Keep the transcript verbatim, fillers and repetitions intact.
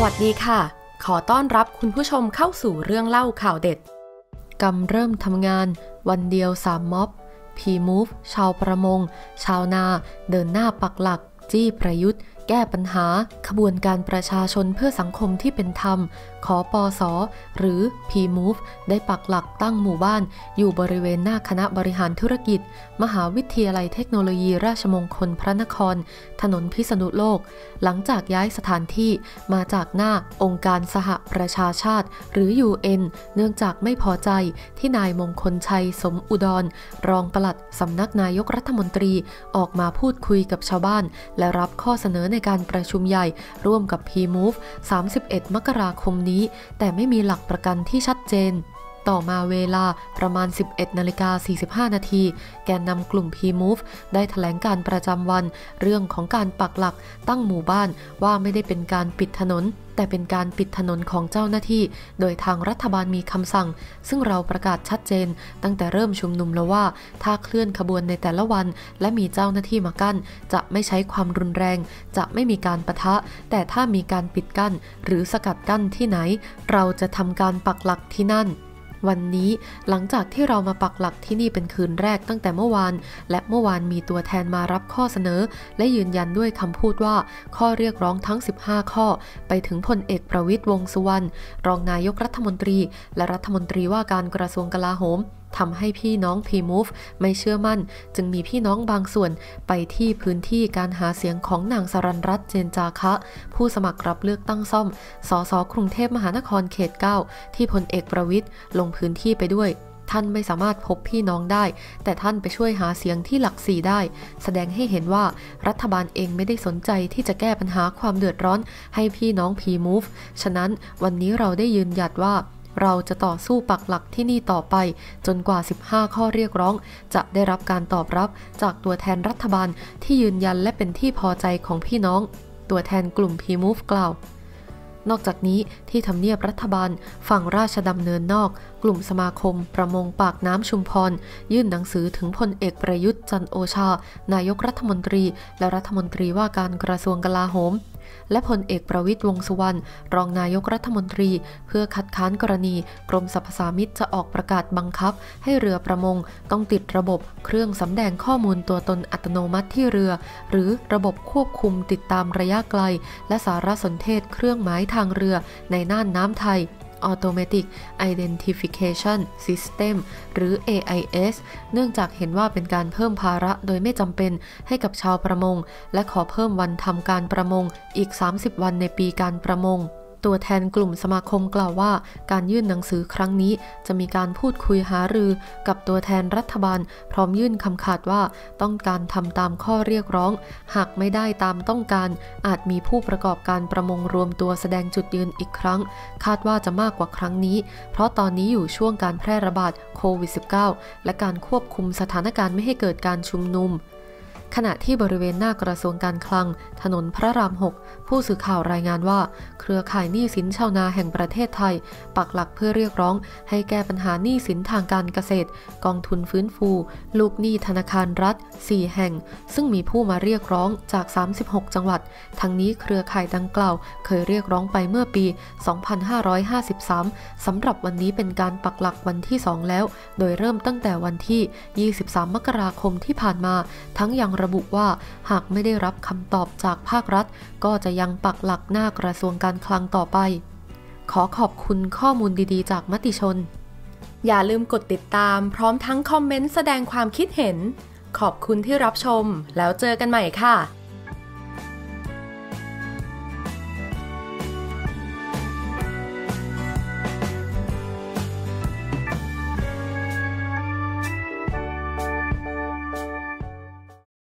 วัสดีค่ะขอต้อนรับคุณผู้ชมเข้าสู่เรื่องเล่าข่าวเด็ดกำเริ่มทำงานวันเดียวสามม็อบ P-Move ชาวประมงชาวนาเดินหน้าปักหลักจี้ประยุทธ์แก้ปัญหาขบวนการประชาชนเพื่อสังคมที่เป็นธรรมขอปสหรือ P-Move ได้ปักหลักตั้งหมู่บ้านอยู่บริเวณหน้าคณะบริหารธุรกิจมหาวิทยาลัยเทคโนโลยีราชมงคลพระนครถนนพิษณุโลกหลังจากย้ายสถานที่มาจากหน้าองค์การสหประชาชาติหรือ ยู เอ็น เนื่องจากไม่พอใจที่นายมงคลชัยสมอุดรรองปลัดสำนักนายกรัฐมนตรีออกมาพูดคุยกับชาวบ้านและรับข้อเสนอในการประชุมใหญ่ร่วมกับ P-Move สามสิบเอ็ดมกราคมนี้แต่ไม่มีหลักประกันที่ชัดเจนต่อมาเวลาประมาณ สิบเอ็ดนาฬิกาสี่สิบห้านาทีแกนนำกลุ่ม P-Move ได้แถลงการประจำวันเรื่องของการปักหลักตั้งหมู่บ้านว่าไม่ได้เป็นการปิดถนนแต่เป็นการปิดถนนของเจ้าหน้าที่โดยทางรัฐบาลมีคำสั่งซึ่งเราประกาศชัดเจนตั้งแต่เริ่มชุมนุมแล้วว่าถ้าเคลื่อนขบวนในแต่ละวันและมีเจ้าหน้าที่มากั้นจะไม่ใช้ความรุนแรงจะไม่มีการปะทะแต่ถ้ามีการปิดกั้นหรือสกัดกั้นที่ไหนเราจะทำการปักหลักที่นั่นวันนี้หลังจากที่เรามาปักหลักที่นี่เป็นคืนแรกตั้งแต่เมื่อวานและเมื่อวานมีตัวแทนมารับข้อเสนอและยืนยันด้วยคำพูดว่าข้อเรียกร้องทั้งสิบห้าข้อไปถึงพลเอกประวิตรวงษ์สุวรรณรองนายกรัฐมนตรีและรัฐมนตรีว่าการกระทรวงกลาโหมทำให้พี่น้อง P-Move ไม่เชื่อมั่นจึงมีพี่น้องบางส่วนไปที่พื้นที่การหาเสียงของนางสรัญรัตน์เจนจาคะผู้สมัครรับเลือกตั้งซ่อมสสกรุงเทพมหานครเขตเก้าที่พลเอกประวิตรลงพื้นที่ไปด้วยท่านไม่สามารถพบพี่น้องได้แต่ท่านไปช่วยหาเสียงที่หลักสี่ได้แสดงให้เห็นว่ารัฐบาลเองไม่ได้สนใจที่จะแก้ปัญหาความเดือดร้อนให้พี่น้อง P-Move ฉะนั้นวันนี้เราได้ยืนหยัดว่าเราจะต่อสู้ปักหลักที่นี่ต่อไปจนกว่าสิบห้าข้อเรียกร้องจะได้รับการตอบรับจากตัวแทนรัฐบาลที่ยืนยันและเป็นที่พอใจของพี่น้องตัวแทนกลุ่ม P-Move กล่าวนอกจากนี้ที่ทำเนียบรัฐบาลฝั่งราชดำเนินนอกกลุ่มสมาคมประมงปากน้ำชุมพรยื่นหนังสือถึงพลเอกประยุทธ์จันทร์โอชานายกรัฐมนตรีและรัฐมนตรีว่าการกระทรวงกลาโหมและพลเอกประวิตรวงษ์สุวรรณรองนายกรัฐมนตรีเพื่อคัดค้านกรณีกรมสรรพสามิตจะออกประกาศบังคับให้เรือประมงต้องติดระบบเครื่องสำแดงข้อมูลตัวตนอัตโนมัติที่เรือหรือระบบควบคุมติดตามระยะไกลและสารสนเทศเครื่องหมายทางเรือในน่านน้ำไทยAutomatic Identification System หรือ เอ ไอ เอส เนื่องจากเห็นว่าเป็นการเพิ่มภาระโดยไม่จำเป็นให้กับชาวประมงและขอเพิ่มวันทำการประมงอีกสามสิบวันในปีการประมงตัวแทนกลุ่มสมาคมกล่าวว่าการยื่นหนังสือครั้งนี้จะมีการพูดคุยหารือกับตัวแทนรัฐบาลพร้อมยื่นคำขาดว่าต้องการทำตามข้อเรียกร้องหากไม่ได้ตามต้องการอาจมีผู้ประกอบการประมงรวมตัวแสดงจุดยืนอีกครั้งคาดว่าจะมากกว่าครั้งนี้เพราะตอนนี้อยู่ช่วงการแพร่ระบาดโควิด สิบเก้า และการควบคุมสถานการณ์ไม่ให้เกิดการชุมนุมขณะที่บริเวณหน้ากระทรวงการคลังถนนพระรามหกผู้สื่อข่าวรายงานว่าเครือข่ายหนี้สินชาวนาแห่งประเทศไทยปักหลักเพื่อเรียกร้องให้แก้ปัญหาหนี้สินทางการเกษตรกองทุนฟื้นฟูลูกหนี้ธนาคารรัฐสี่แห่งซึ่งมีผู้มาเรียกร้องจากสามสิบหกจังหวัดทั้งนี้เครือข่ายดังกล่าวเคยเรียกร้องไปเมื่อปีสองพันห้าร้อยห้าสิบสามสำหรับวันนี้เป็นการปักหลักวันที่สองแล้วโดยเริ่มตั้งแต่วันที่ยี่สิบสามมกราคมที่ผ่านมาทั้งยังระบุว่าหากไม่ได้รับคำตอบจากภาครัฐก็จะยังปักหลักหน้ากระทรวงการคลังต่อไปขอขอบคุณข้อมูลดีๆจากมติชนอย่าลืมกดติดตามพร้อมทั้งคอมเมนต์แสดงความคิดเห็นขอบคุณที่รับชมแล้วเจอกันใหม่ค่ะ